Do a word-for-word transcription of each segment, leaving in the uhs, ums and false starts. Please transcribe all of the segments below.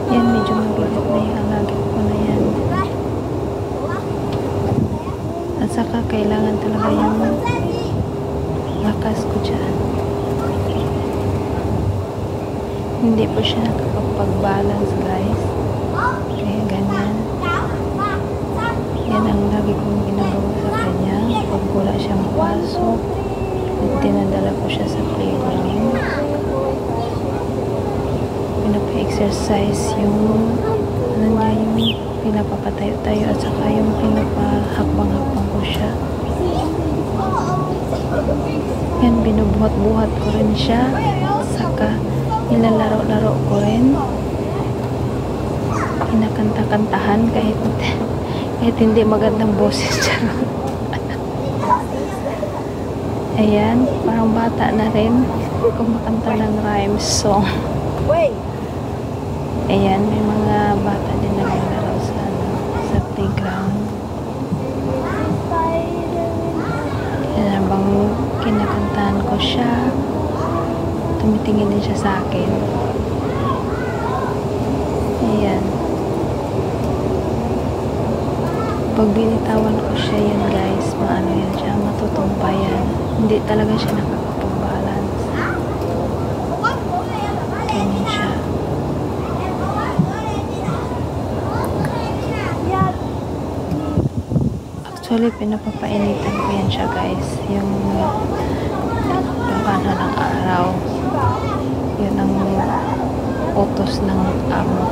Yan, medyo mabigat na yung alagad ko na yan. At saka kailangan talaga yung lakas ko dyan. Hindi po siya nakakapag-balance, guys. Kaya ganyan. Yan ang lagi kong ginagawa sa kanya. Pag wala siyang pasok, dinadala ko siya sa playground. Pinapa-exercise yung ano niya, yung pinapapatayo-tayo at saka yung pinapahakbang-hakbang ko siya. Yan, binubuhat-buhat ko rin siya. Saka nilalaro-laro ko rin. Kinakanta-kantahan kahit kahit hindi magandang boses siya. Ayan, parang bata na rin kumakanta ng rhyme song. Ayan, may mga bata din naglalaro sa, ano, sa playground. Ayan, habang kinakantahan ko siya, tumitingin din siya sa akin. Ayan. Pag binitawan ko siya yan, guys, maano yan siya, matutumpa yan. Hindi talaga siya nakakapag-balance. Ganyan siya. Actually, pinapapainitan ko yan siya, guys. Yung pakana ng araw. Yun ang utos ng amo.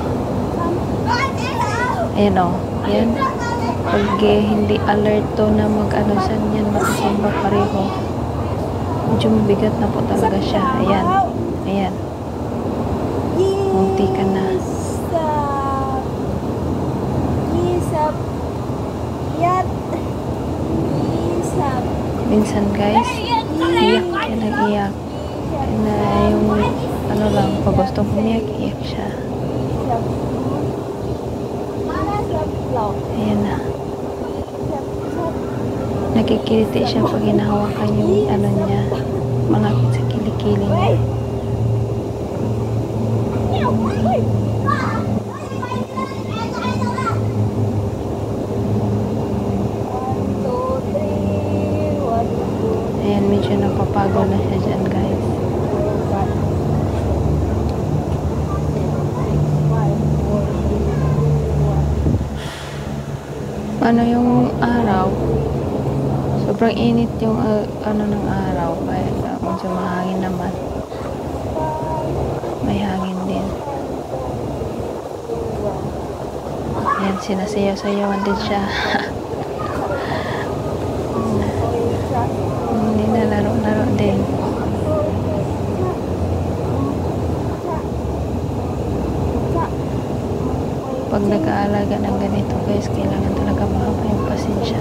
Ayan o. Ayan. Pag eh, hindi alerto na mag-ano saan yan, matutumba pareho. Medyo mabigat na po talaga siya. Ayan. Ayan. Munti ka na. Minsan, guys, iyak siya, nag-iyak. Na yung ano lang, pag gusto umiyak, iyak siya. Ayan na. Nakikiliti siya pag hinahawakan yung ano niya, malapit sa kilikili niya. Ayan, medyo napapagod na siya dyan, guys. Ano yung araw? Sobrang init yung uh, ano ng araw, kaya uh, medyo mahangin naman. May hangin din. Ayan, sinasayaw-sayawan din siya. Hindi na laro-laro din. Pag nag-aalaga ng ganito, guys, kailangan talaga mahaba yung pasensya.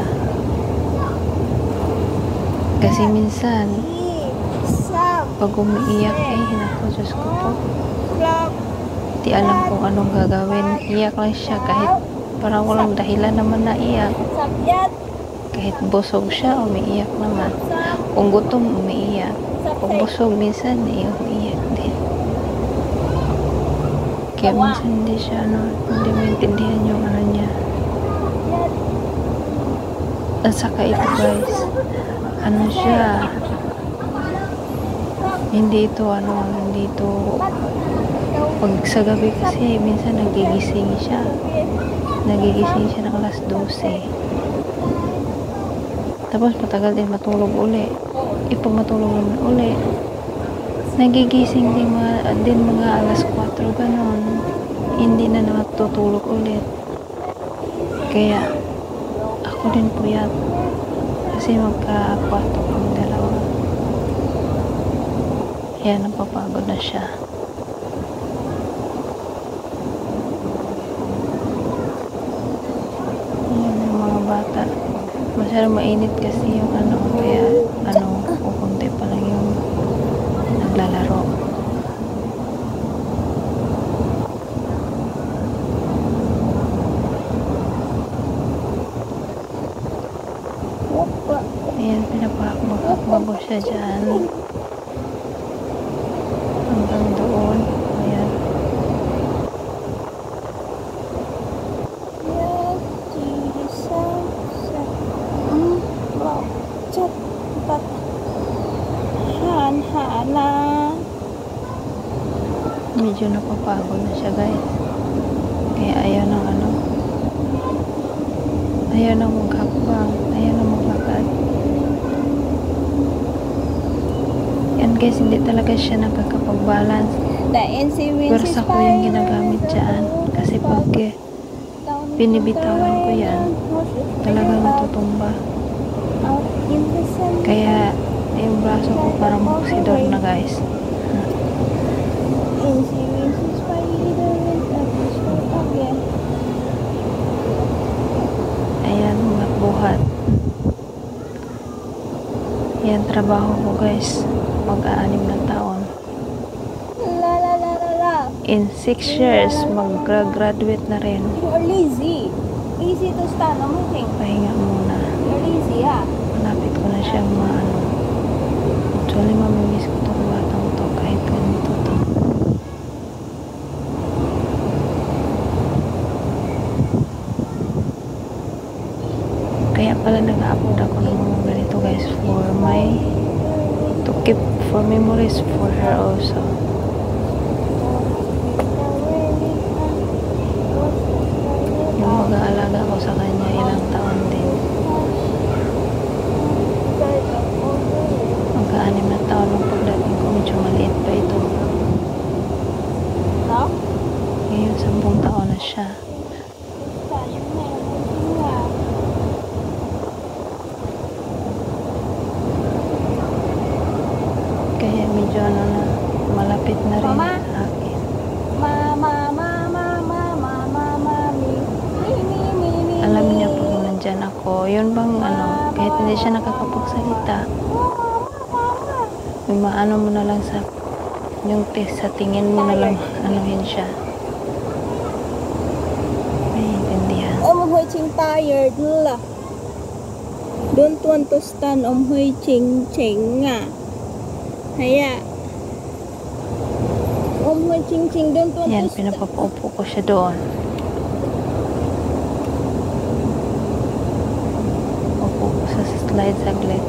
Kasi minsan, pag umiiyak, eh, naku, Diyos ko po. Di alam kung anong gagawin. Iyak lang siya kahit parang walang dahilan naman na iyak. Kahit busog siya, umiiyak naman. Kung gutom, umiiyak. Kung busog, minsan, eh, umiiyak din. Kaya minsan hindi siya, ano, hindi maintindihan yung ano niya. At saka ito, guys, ano siya, hindi ito, ano, hindi ito, pag sa gabi kasi, minsan nagigising siya. Nagigising siya ng alas dose. Tapos matagal din matulog uli. Ipag matulog naman uli, nagigising din mga, din mga alas kwatro ganon. Hindi na natutulog ulit. Kaya ako din puyat. Kasi magka-kwarto kami dalawa. Kaya napapagod na siya. Ayan yung mga bata. Masyadong mainit kasi yung ano. Kaya ano, kukunti pa lang yung naglalaro. Ayan, pinapakbak-akbak ko siya dyan. Hanggang doon. Ayan. guys. Kaya ayaw ng ano. Ayaw na maghakbang. Ayaw na maglakad. Yan guys, hindi talaga siya nakakapag-balance. Pwersa ko yung ginagamit dyan. Kasi pag eh, binibitawan ko yan, talagang natutumba. Kaya yung braso ko parang moksidor na guys. Ayan, mga buhat. Yan trabaho ko guys. Mag-aanim na taon. In six years, mag-graduate na rin. You're lazy. Easy to stand. I'm waiting. Pahinga muna. You're lazy, yeah. Malapit ko na siyang maano. Actually, mamimiss ko itong batang to kahit ganito to. Kaya pala nag-upload ako ng mga ganito guys for my to keep for memories for her also. Yung mag-aalaga ko sa kanya ilang taon din. Magka-anim na taon nung pagdating ko, medyo maliit pa ito. Ngayon, sampung taon na siya. Kaya medyo ano na, malapit na rin Mama? sa akin. Mama, mama, mama, mama, mami. Mi, mi, mi, mi, Alam mi. niya pag nandyan ako, yun bang ano, kahit hindi siya nakakapagsalita, may maano mo na lang sa yung test sa tingin mo na lang anuhin siya. May intindihan. Om Hui Ching tired lah. Don't want to stand Om Hui Ching Ching ah. Haya. Om Hui Ching Ching don't want Yan, to stand. pinapapaupo ko siya doon. Upo ko sa slide saglit.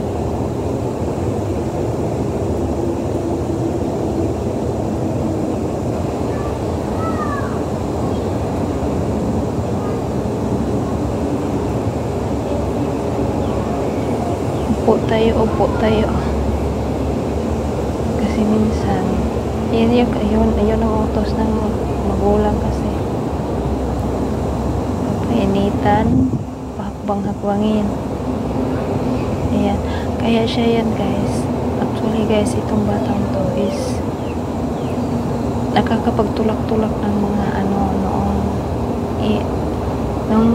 Upo tayo, upo tayo. Kasi minsan, yun yung, yun, yun ang utos ng magulang kasi. Painitan, hakbang-hakbangin. Ayan. Kaya siya yan guys. Actually guys, itong batang to is nakakapagtulak-tulak ng mga ano noong eh, nung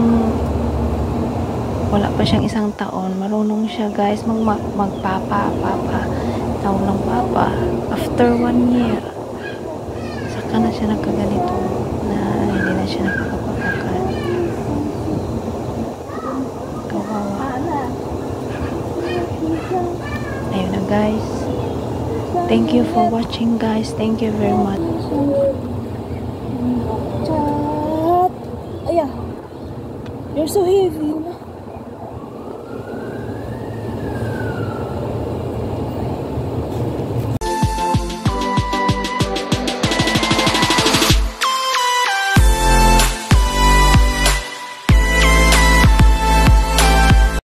wala pa siyang isang taon, marunong siya guys mag magpapa papa tawag ng papa after one year saka na siya nagkaganito na hindi na siya nakakapagpakal. Kawawa. Ayun na guys, thank you for watching guys, thank you very much. Chat. Ayah. You're so heavy.